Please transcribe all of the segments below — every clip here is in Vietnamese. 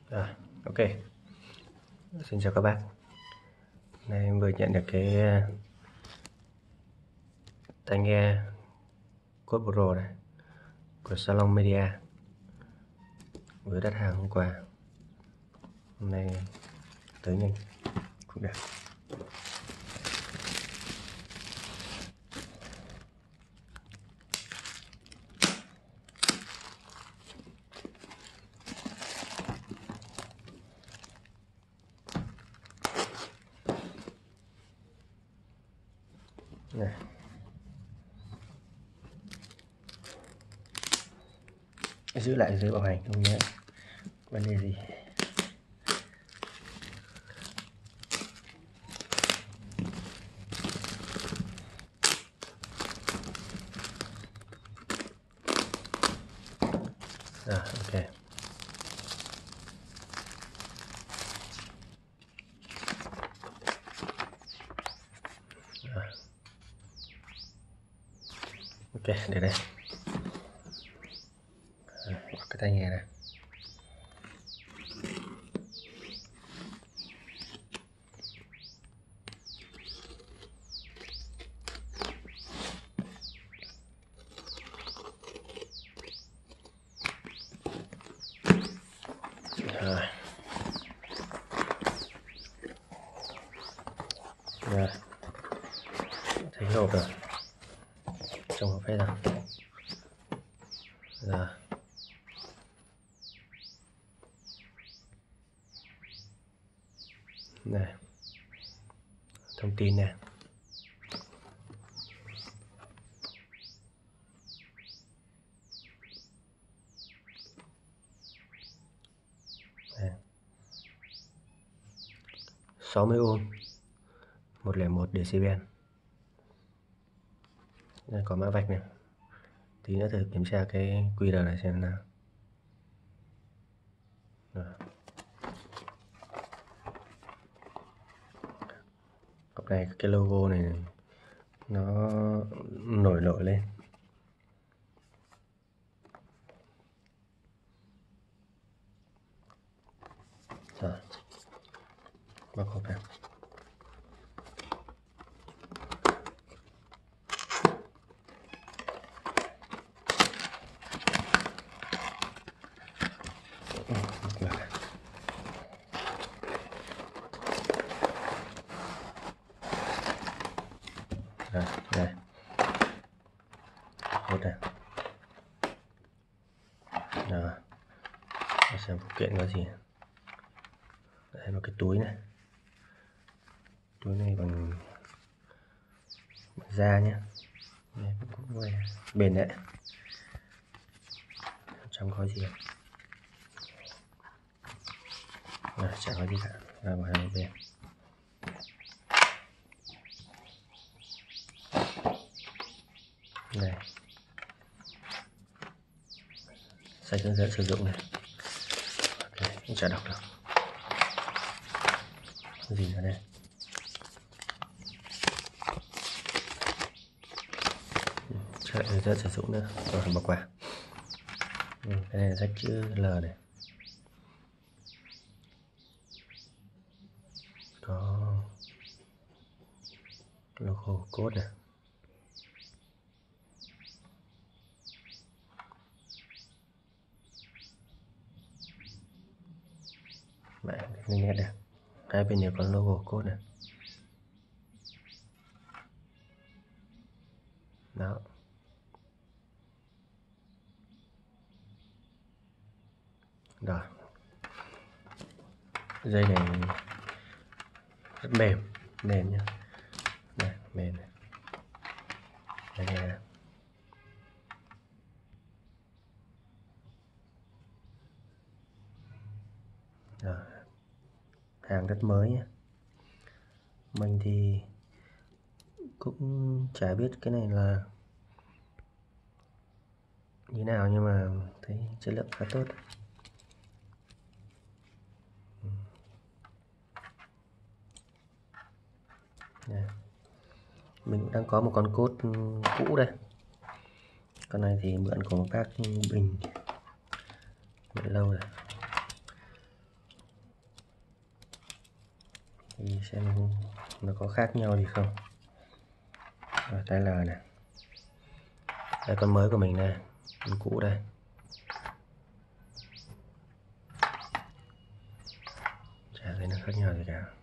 Rồi, ok. Xin chào các bác. Nay em vừa nhận được cái tai nghe Code Pro này của Salon Media, vừa đặt hàng hôm qua. Hôm nay tới nhanh cũng được. Này. Giữ lại giấy bảo hành không nhé, vấn đề gì. Rồi, ok. Rồi. Ok, để đây. Bỏ cái tai nghe này. Rồi. Rồi. Thấy hộp rồi. Trong hộp hết rồi. Rồi. Này. Thông tin này. Này. 60 ohm, 101 decibel. Đây, có mã vạch này. Tí nữa thử kiểm tra cái QR này xem nào. Rồi. Cặp này cái logo này nó nổi lên. Rồi. Bóc hộp này. Rồi, đây. Hốt này. Rồi. Để xem phụ kiện có gì. Đây là cái túi này. Túi này bằng da nhé. Đây, cũng bền đấy. Trong có gì? Rồi, chẳng có gì cả. Rồi, bỏ hàng về. Này. Sách hướng dẫn sử dụng này. Ok, cũng chả đọc được. Cái gì ở đây? Sách hướng dẫn sử dụng nữa. Rồi, bỏ qua. Cái này là sách chữ L này. Có logo code này. Bạn nghe được. Hai bên đều có logo code này. Đó. Rồi. Dây này rất mềm nhá. Này, mềm này. Đây này. Rồi. Hàng rất mới nhé. Mình thì cũng chả biết cái này là như nào, nhưng mà thấy chất lượng khá tốt. Đây. Mình cũng đang có một con cốt cũ đây. Con này thì mượn của một bác Bình, mượn lâu rồi. thì xem nó có khác nhau gì không. Tai L này, đây con mới của mình này, con cũ đây. Chả thấy nó khác nhau gì cả.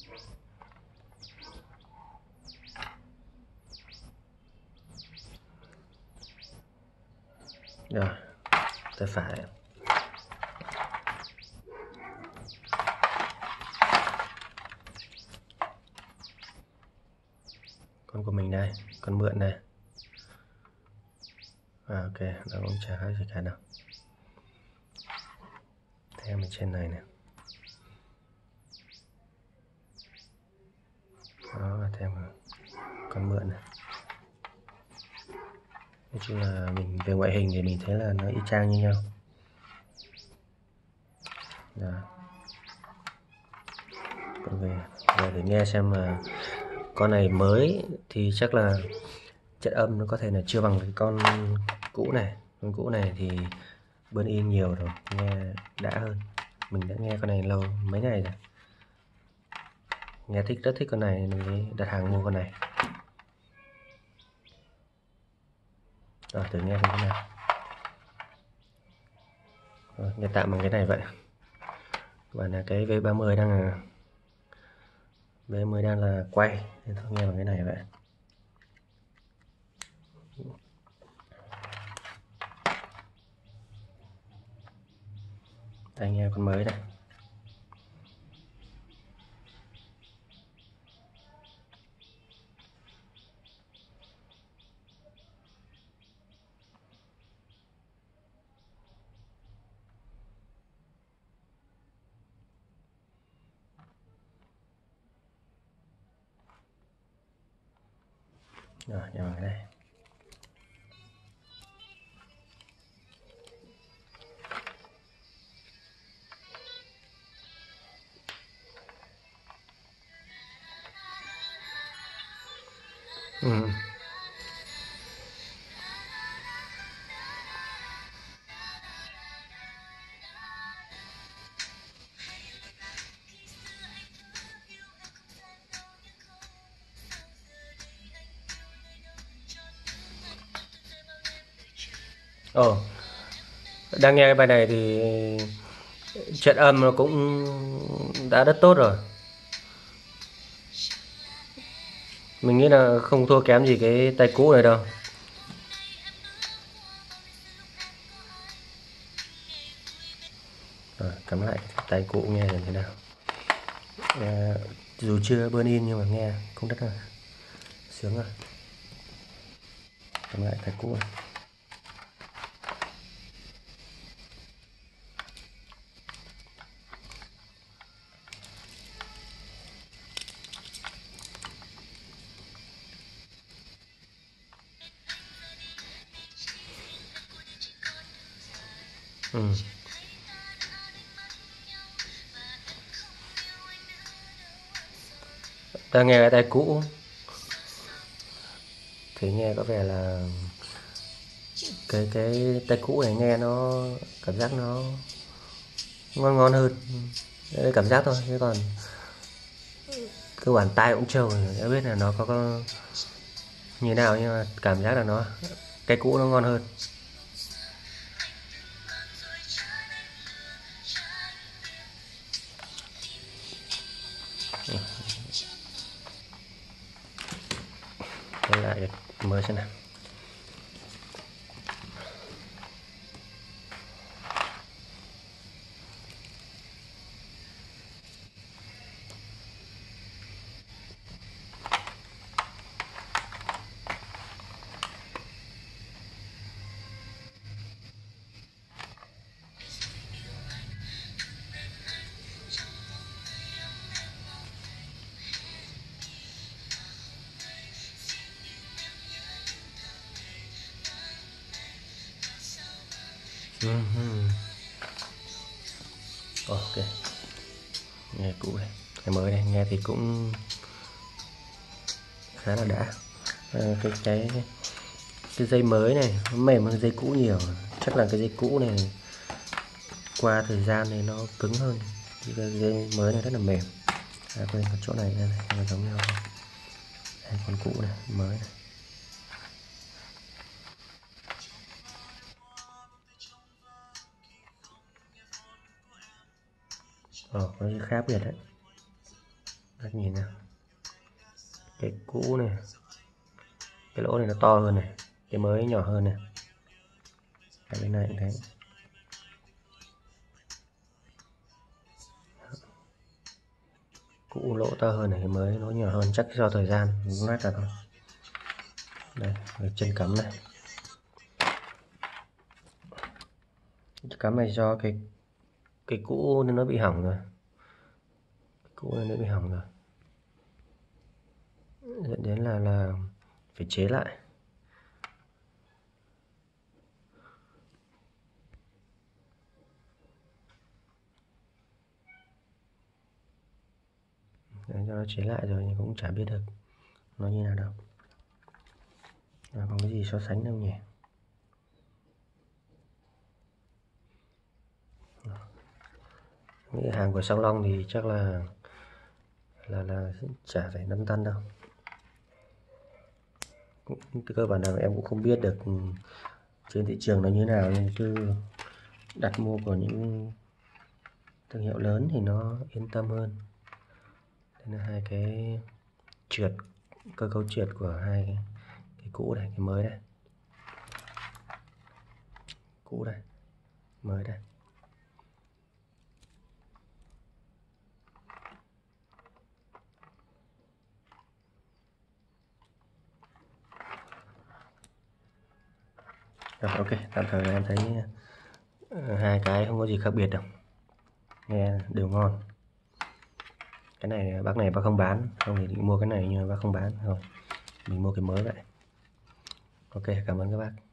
Rồi, tay phải. Con của mình đây, con mượn này. Ok, nó cũng chả khác gì cả đâu. Thêm ở trên này nè. Đó, và thêm con mượn này. Nói chung là mình về ngoại hình thì mình thấy là nó y chang như nhau. Đó. Còn về để nghe xem là con này mới thì chắc là chất âm nó có thể là chưa bằng cái con cũ này. Con cũ này thì burn in nhiều rồi, nghe đã hơn. Mình đã nghe con này lâu mấy ngày rồi, nghe rất thích con này nên mới đặt hàng mua con này. Rồi thử nghe xem thế nào. Rồi, nghe tạm bằng cái này vậy. Và là cái V30 đang là quay nên thôi nghe bằng cái này vậy. Tai nghe con mới này. Rồi nghe bằng cái này. Ồ, đang nghe cái bài này thì chất âm nó cũng đã rất tốt rồi. Mình nghĩ là không thua kém gì cái tay cũ này đâu. Rồi, cắm lại cái tay cũ nghe xem thế nào. Dù chưa burn in nhưng mà nghe cũng rất là sướng rồi. Cắm lại tay cũ này. Ta nghe cái tay cũ thì nghe có vẻ là cái tay cũ này nghe nó cảm giác nó ngon hơn. Đấy, cảm giác thôi, chứ còn cơ bản tai cũng trâu rồi, đã biết là nó có như nào, nhưng mà cảm giác là nó cái cũ nó ngon hơn. Quay lại cái mới xem nào. Ok, nghe cũ này, cái mới này nghe thì cũng khá là đã. Cái dây mới này nó mềm hơn dây cũ nhiều, chắc là cái dây cũ này qua thời gian này nó cứng hơn, cái dây mới này rất là mềm. quên cái chỗ này đây này, nó giống nhau này. Đây, con cũ này, mới này. Có gì khác biệt đấy. Các nhìn nào, cái cũ này, cái lỗ này nó to hơn này, cái mới nhỏ hơn này. Cái bên này cũng thế. Cũ lỗ to hơn này, cái mới lỗ nhỏ hơn, chắc do thời gian nó nát ra thôi. Đây, cái chân cắm này. Cắm này do cái cũ nên nó bị hỏng rồi. Cái cũ nên nó bị hỏng rồi. Dẫn đến là phải chế lại. Để cho nó chế lại rồi nhưng cũng chả biết được nó như nào đâu. Còn cái gì so sánh đâu nhỉ? Những hàng của Sang Long thì chắc là chả phải lăn tăn đâu. Cơ bản là em cũng không biết được trên thị trường nó như nào, nên cứ đặt mua của những thương hiệu lớn thì nó yên tâm hơn. Đây là hai cái trượt, cơ cấu trượt của hai cái cũ này, cái mới đây. Cũ đây, mới đây. Rồi, ok, tạm thời em thấy hai cái không có gì khác biệt đâu, nghe đều ngon. Cái này bác không bán, không thì định mua cái này nhưng mà bác không bán, không mình mua cái mới vậy. Ok, cảm ơn các bác.